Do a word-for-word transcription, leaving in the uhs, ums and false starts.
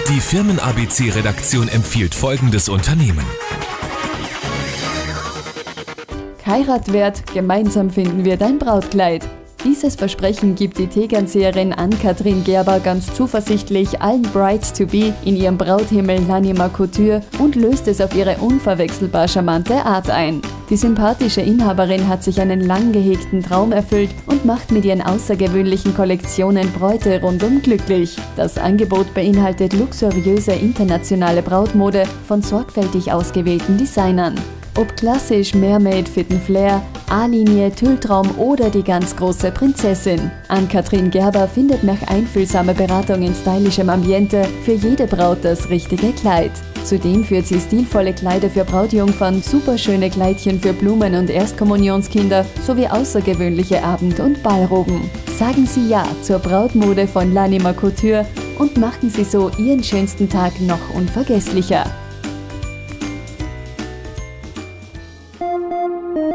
Die Firmen-A B C-Redaktion empfiehlt folgendes Unternehmen. Heirat wert, gemeinsam finden wir dein Brautkleid. Dieses Versprechen gibt die Tegernseherin Ann-Kathrin Gerber ganz zuversichtlich allen Brides-to-be in ihrem Brauthimmel L'Anima Couture und löst es auf ihre unverwechselbar charmante Art ein. Die sympathische Inhaberin hat sich einen lang gehegten Traum erfüllt und macht mit ihren außergewöhnlichen Kollektionen Bräute rundum glücklich. Das Angebot beinhaltet luxuriöse internationale Brautmode von sorgfältig ausgewählten Designern. Ob klassisch, Mermaid, Fit and Flair, A-Linie, Tülltraum oder die ganz große Prinzessin. Ann-Kathrin Gerber findet nach einfühlsamer Beratung in stylischem Ambiente für jede Braut das richtige Kleid. Zudem führt sie stilvolle Kleider für Brautjungfern, superschöne Kleidchen für Blumen- und Erstkommunionskinder sowie außergewöhnliche Abend- und Ballroben. Sagen Sie Ja zur Brautmode von L'Anima Couture und machen Sie so Ihren schönsten Tag noch unvergesslicher.